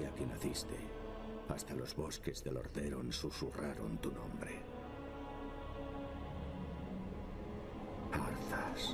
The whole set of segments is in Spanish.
día que naciste. Hasta los bosques de Lordaeron susurraron tu nombre. Arthas.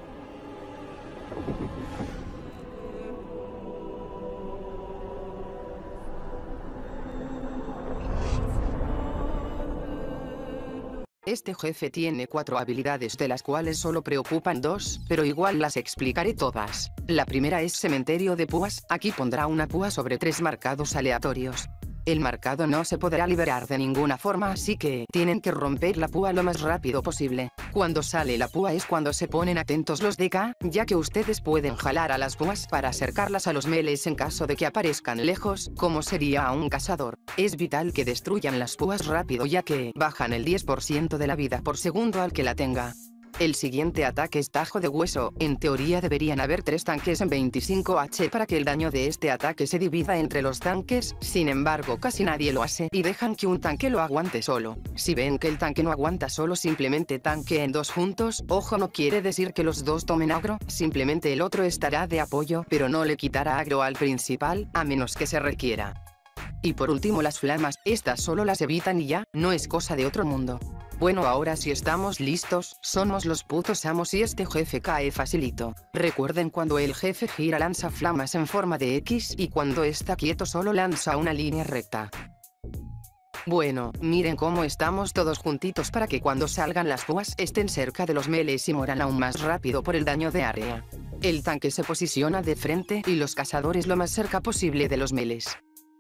Este jefe tiene 4 habilidades de las cuales solo preocupan 2, pero igual las explicaré todas. La primera es Cementerio de Púas, aquí pondrá una púa sobre 3 marcados aleatorios. El marcado no se podrá liberar de ninguna forma, así que tienen que romper la púa lo más rápido posible. Cuando sale la púa es cuando se ponen atentos los DK, ya que ustedes pueden jalar a las púas para acercarlas a los melees en caso de que aparezcan lejos, como sería a un cazador. Es vital que destruyan las púas rápido, ya que bajan el 10% de la vida por segundo al que la tenga. El siguiente ataque es Tajo de Hueso. En teoría deberían haber 3 tanques en 25 HP para que el daño de este ataque se divida entre los tanques, sin embargo casi nadie lo hace y dejan que un tanque lo aguante solo. Si ven que el tanque no aguanta solo, simplemente tanqueen 2 juntos. Ojo, no quiere decir que los 2 tomen agro, simplemente el otro estará de apoyo, pero no le quitará agro al principal, a menos que se requiera. Y por último las flamas, estas solo las evitan y ya, no es cosa de otro mundo. Bueno, ahora sí estamos listos, somos los putos amos y este jefe cae facilito. Recuerden, cuando el jefe gira lanza flamas en forma de X y cuando está quieto solo lanza una línea recta. Bueno, miren cómo estamos todos juntitos para que cuando salgan las púas estén cerca de los melees y mueran aún más rápido por el daño de área. El tanque se posiciona de frente y los cazadores lo más cerca posible de los melees.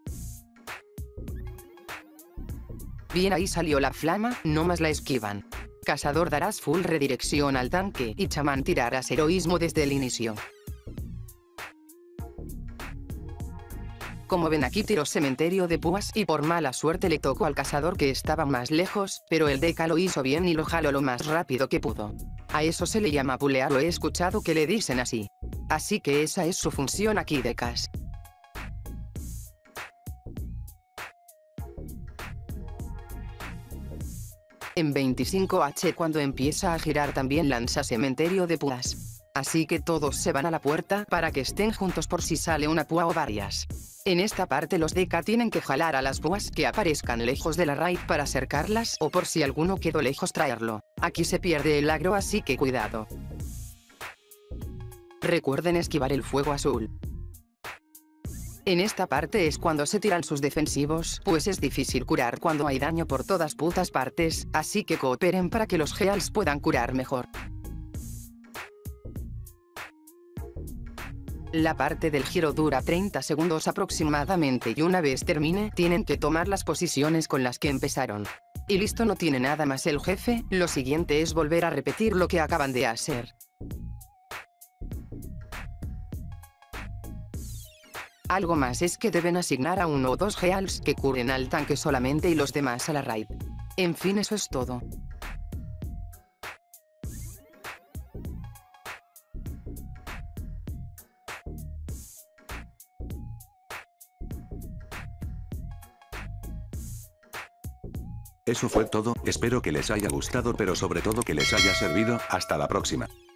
Bien, ahí salió la flama, no más la esquivan. Cazador, darás full redirección al tanque y chamán tirarás heroísmo desde el inicio. Como ven, aquí tiró Cementerio de Púas y por mala suerte le tocó al cazador que estaba más lejos, pero el DK lo hizo bien y lo jaló lo más rápido que pudo. A eso se le llama pulear, lo he escuchado que le dicen así. Así que esa es su función aquí, DKs. En 25H cuando empieza a girar también lanza Cementerio de Púas. Así que todos se van a la puerta para que estén juntos por si sale una púa o varias. En esta parte los DK tienen que jalar a las púas que aparezcan lejos de la raid para acercarlas, o por si alguno quedó lejos traerlo. Aquí se pierde el agro, así que cuidado. Recuerden esquivar el fuego azul. En esta parte es cuando se tiran sus defensivos, pues es difícil curar cuando hay daño por todas putas partes, así que cooperen para que los Heals puedan curar mejor. La parte del giro dura 30 segundos aproximadamente y una vez termine, tienen que tomar las posiciones con las que empezaron. Y listo, no tiene nada más el jefe, lo siguiente es volver a repetir lo que acaban de hacer. Algo más es que deben asignar a 1 o 2 Heals que curen al tanque solamente y los demás a la raid. En fin, eso es todo. Eso fue todo, espero que les haya gustado, pero sobre todo que les haya servido. Hasta la próxima.